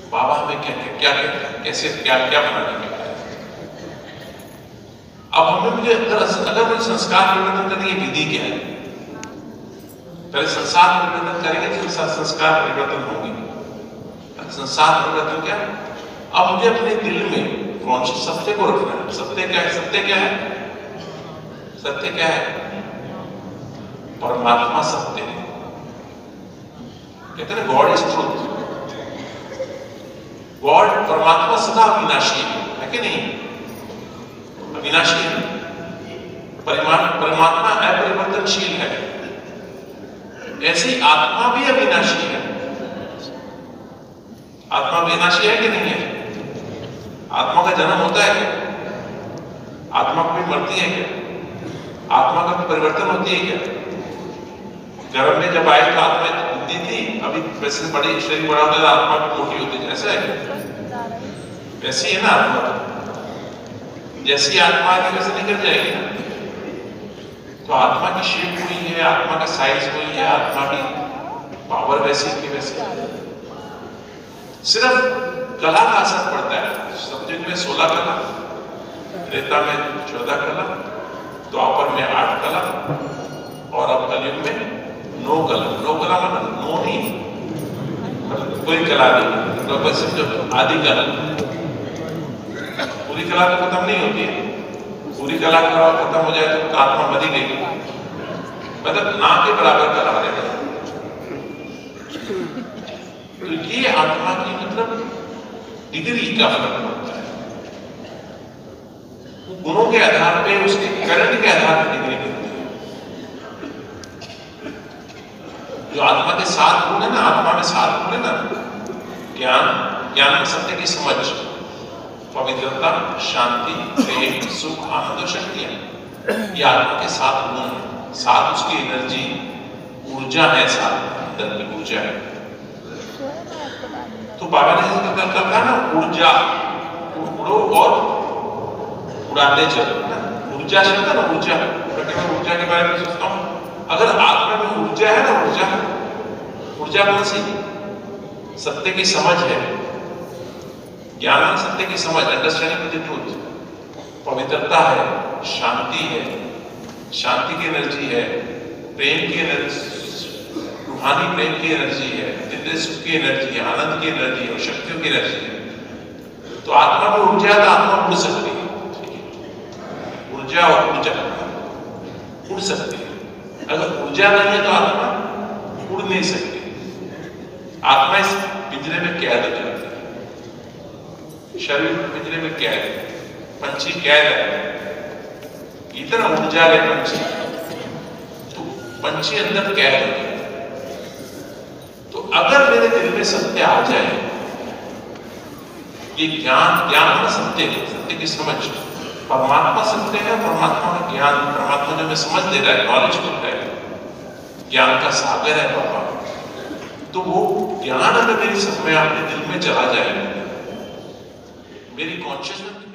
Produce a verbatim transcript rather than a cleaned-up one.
बाबा हमें कहते क्या कहते हैं, कैसे क्या क्या बनाने के लिए। अब हमें मुझे अगर मुझे संस्कार परिवर्तन करने की विधि क्या है, पहले संसार परिवर्तन करेंगे तो संस्कार परिवर्तन होंगे। संसार परिवर्तन क्या? अब मुझे अपने दिल में कॉन्शियस सत्य को रखना है। सत्य क्या है? सत्य क्या है? सत्य क्या है? परमात्मा सत्य है। कहते हैं गॉड इज ट्रूथ। गॉड परमात्मा सदा अविनाशी है, है कि नहीं? अविनाशी है। परमात्मा अपरिवर्तनशील है। ऐसी आत्मा भी अविनाशी है। आत्मा अविनाशी है कि नहीं है? आत्मा का जन्म होता है क्या? आत्मा कोई मरती है क्या? आत्मा का परिवर्तन होती है क्या? गर्भ में जब आई तो आत्मा बुद्धि थी, अभी वैसे बड़ी शरीर बड़ा होता है आत्मा भी मोटी होती है, ऐसा है? वैसी है ना आत्मा। जैसी आत्मा की वैसे निकल जाएगी ना। तो आत्मा की शेप हुई है, आत्मा का साइज हुई है, आत्मा की पावर वैसी की वैसी। सिर्फ कला का असर पड़ता है। सतयुग में सोलह कला, त्रेता में चौदह कला, द्वापर में आठ कला, और अब कलयुग में नौ कला। नौ कला मतलब नौ नहीं, मतलब कोई कला नहीं, मतलब समझो आदि कला। पूरी कला तो खत्म नहीं होती है। पूरी कला खत्म हो जाए तो आत्मा मरी गई, मतलब ना के बराबर कला रहेगा। तो ये आत्मा की मतलब डिग्री का फर्क पड़ता है। गुणों के आधार पे, उसके करंट के आधार पर डिग्री मिलती है। जो आत्मा के साथ गुण है ना, आत्मा में सात गुण है ना, ज्ञान, ज्ञान में सत्य की समझ, पवित्रता, शांति, प्रेम, सुख, आनंद और शक्तियां, ये आत्मा के सात गुण है। सात उसकी एनर्जी, ऊर्जा है, सात अंदर की ऊर्जा है। तो बाबा ने कहा ना, ऊर्जा उड़ो और उड़ाने चलो ना। ऊर्जा शब्द है ना, ऊर्जा। मैं ऊर्जा के बारे में सोचता हूँ, अगर आत्मा में ऊर्जा है ना, ऊर्जा ऊर्जा कौन सी? सत्य की समझ है, ज्ञान सत्य की समझ, अंडरस्टैंडिंग विद द ट्रूथ। पवित्रता है, शांति है, शांति की एनर्जी है, प्रेम की एनर्जी, रूहानी प्रेम की एनर्जी है, दिव्य सुख की एनर्जी है, आनंद की एनर्जी है और शक्तियों की एनर्जी है। तो आत्मा में ऊर्जा है तो आत्मा उड़ सकती है। ऊर्जा और ऊर्जा उड़ सकती है। अगर ऊर्जा नहीं है तो आत्मा उड़ नहीं सकती। आत्मा इस पिंजरे में कैद हो जाती है। शरीर पिंजरे में कैद है, पंछी कैद है, इतना ऊर्जा है पंछी, तो पंछी अंदर कैद हो जाए। तो अगर मेरे दिल में सत्य आ जाए, ये ज्ञान, ज्ञान है सत्य, सत्य की समझ, परमात्मा सत्य है, परमात्मा का ज्ञान, परमात्मा जो हमें समझ दे रहा है, नॉलेज करता है, ज्ञान का सागर है बाबा। तो वो ज्ञान अगर मेरी सब में अपने दिल में चला जाए, मेरी कॉन्शियसनेस